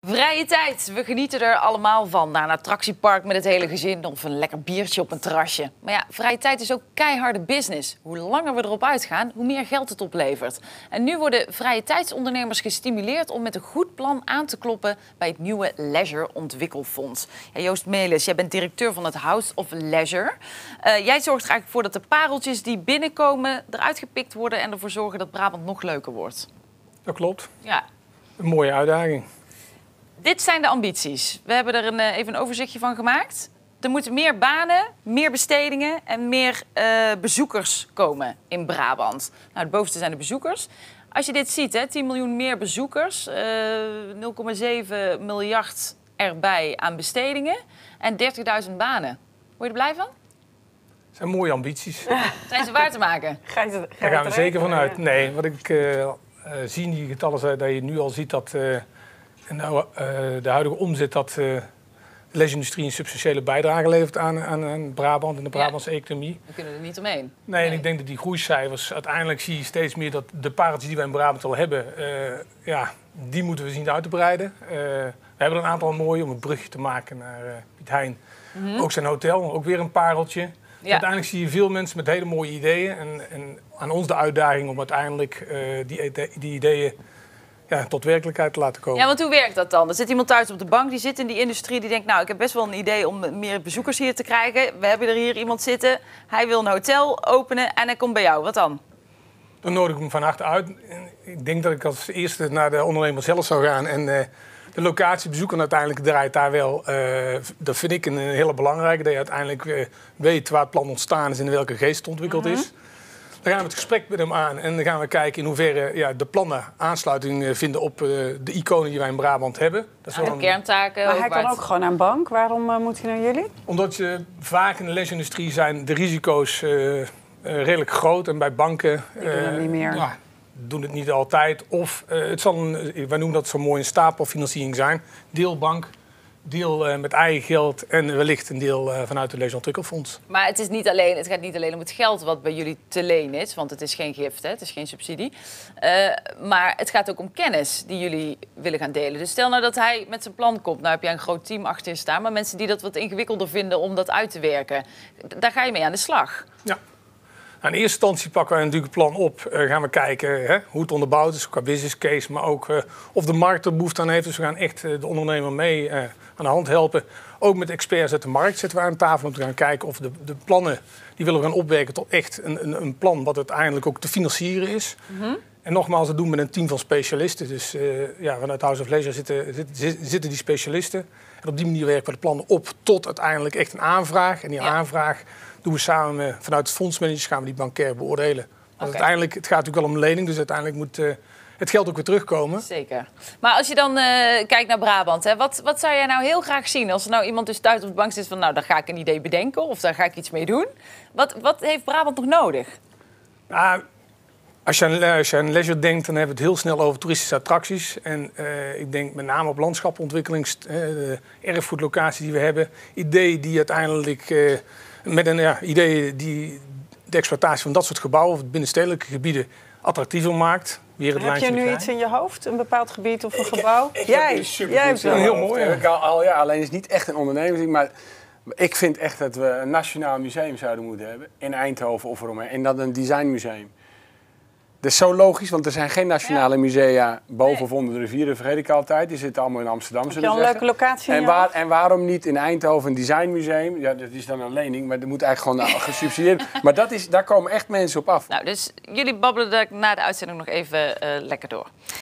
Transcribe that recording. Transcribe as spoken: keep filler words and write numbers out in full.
Vrije tijd. We genieten er allemaal van. Naar een attractiepark met het hele gezin of een lekker biertje op een terrasje. Maar ja, vrije tijd is ook keiharde business. Hoe langer we erop uitgaan, hoe meer geld het oplevert. En nu worden vrije tijdsondernemers gestimuleerd om met een goed plan aan te kloppen bij het nieuwe Leisure Ontwikkelfonds. Ja, Joost Melis, jij bent directeur van het House of Leisure. Uh, jij zorgt er eigenlijk voor dat de pareltjes die binnenkomen eruit gepikt worden en ervoor zorgen dat Brabant nog leuker wordt. Dat klopt. Ja. Een mooie uitdaging. Dit zijn de ambities. We hebben er een, even een overzichtje van gemaakt. Er moeten meer banen, meer bestedingen en meer uh, bezoekers komen in Brabant. Nou, het bovenste zijn de bezoekers. Als je dit ziet, hè, tien miljoen meer bezoekers, uh, nul komma zeven miljard erbij aan bestedingen en dertigduizend banen. Word je er blij van? Dat zijn mooie ambities. Zijn ze waar te maken? Ga je, ga je Daar gaan we terecht? zeker vanuit. Nee, wat ik uh, uh, zie in die getallen is dat je nu al ziet dat uh, nou, uh, de huidige omzet dat uh, de leisure-industrie een substantiële bijdrage levert aan, aan, aan Brabant en de Brabantse ja. economie. We kunnen er niet omheen. Nee, nee, en ik denk dat die groeicijfers, uiteindelijk zie je steeds meer dat de pareltjes die wij in Brabant al hebben, uh, ja, die moeten we zien uit te breiden. Uh, we hebben er een aantal mooie om een brugje te maken naar uh, Piet Hein. Mm-hmm. Ook zijn hotel, ook weer een pareltje. Ja. Dus uiteindelijk zie je veel mensen met hele mooie ideeën. En, en aan ons de uitdaging om uiteindelijk uh, die, die ideeën ja, tot werkelijkheid te laten komen. Ja, want hoe werkt dat dan? Er zit iemand thuis op de bank, die zit in die industrie, die denkt, nou, ik heb best wel een idee om meer bezoekers hier te krijgen. We hebben er hier iemand zitten, hij wil een hotel openen en hij komt bij jou. Wat dan? Dan nodig ik hem van harte uit. Ik denk dat ik als eerste naar de ondernemer zelf zou gaan en uh, de locatie bezoeken. Uiteindelijk draait daar wel, uh, dat vind ik een hele belangrijke, dat je uiteindelijk uh, weet waar het plan ontstaan is en in welke geest het ontwikkeld mm-hmm. is. Dan gaan we het gesprek met hem aan en dan gaan we kijken in hoeverre ja, de plannen aansluiting vinden op uh, de iconen die wij in Brabant hebben. Dat is ah, de een... kerntaken. Maar hij kan ook gewoon naar een bank. Waarom uh, moet hij naar jullie? Omdat je vaak in de leisure-industrie zijn de risico's uh, uh, redelijk groot en bij banken Die doen het uh, niet meer. Ja, doen het niet altijd. Of uh, het zal een, wij noemen dat zo mooi een stapelfinanciering zijn. Deel bank. Deel uh, met eigen geld en wellicht een deel uh, vanuit het Leisure Ontwikkelfonds. Maar het, is niet alleen, het gaat niet alleen om het geld wat bij jullie te lenen is, want het is geen gift, hè? Het is geen subsidie. Uh, maar het gaat ook om kennis die jullie willen gaan delen. Dus stel nou dat hij met zijn plan komt. Nou heb jij een groot team achter je staan, maar mensen die dat wat ingewikkelder vinden om dat uit te werken. Daar ga je mee aan de slag. Ja. Nou, in eerste instantie pakken wij natuurlijk het plan op. Uh, gaan we kijken hè, hoe het onderbouwd is qua business case, maar ook uh, of de markt er behoefte aan heeft. Dus we gaan echt uh, de ondernemer mee uh, aan de hand helpen. Ook met experts uit de markt zitten we aan tafel om te gaan kijken of de, de plannen die willen we gaan opwerken tot echt een, een, een plan wat uiteindelijk ook te financieren is. Mm-hmm. En nogmaals, dat doen we met een team van specialisten. Dus uh, ja, vanuit House of Leisure zitten, zitten, zitten die specialisten. En op die manier werken we de plannen op tot uiteindelijk echt een aanvraag. En die ja. aanvraag doen we samen met, vanuit het fondsmanagers gaan we die bankair beoordelen. Want okay. uiteindelijk, het gaat natuurlijk wel om een lening, dus uiteindelijk moet uh, het geld ook weer terugkomen. Zeker. Maar als je dan uh, kijkt naar Brabant, hè, wat, wat zou jij nou heel graag zien? Als er nou iemand dus thuis op de bank zit van, nou, daar ga ik een idee bedenken of daar ga ik iets mee doen. Wat, wat heeft Brabant nog nodig? Nou, als je, aan, als je aan leisure denkt, dan hebben we het heel snel over toeristische attracties. En uh, ik denk met name op landschapontwikkeling, uh, de erfgoedlocatie die we hebben. Ideeën die uiteindelijk, uh, met een ja, ideeën die de exploitatie van dat soort gebouwen of binnenstedelijke gebieden attractiever maakt. Weer het Heb je nu vrij. iets in je hoofd? Een bepaald gebied of een ik, gebouw? Ik jij, heb super jij hebt wel heel mooi. Ja. Al, ja, alleen is het niet echt een onderneming, maar ik vind echt dat we een nationaal museum zouden moeten hebben in Eindhoven of eromheen. En dat een designmuseum. Dat is zo logisch, want er zijn geen nationale ja. musea boven nee. of onder de rivier. Dat vergeet ik altijd. Die zitten allemaal in Amsterdam. Heb je al een leuke locatie in en, waar, en waarom niet in Eindhoven een designmuseum? Ja, dat is dan een lening, maar dat moet eigenlijk gewoon gesubsidieerd. Maar dat is, daar komen echt mensen op af. Nou, dus jullie babbelen er na de uitzending nog even uh, lekker door.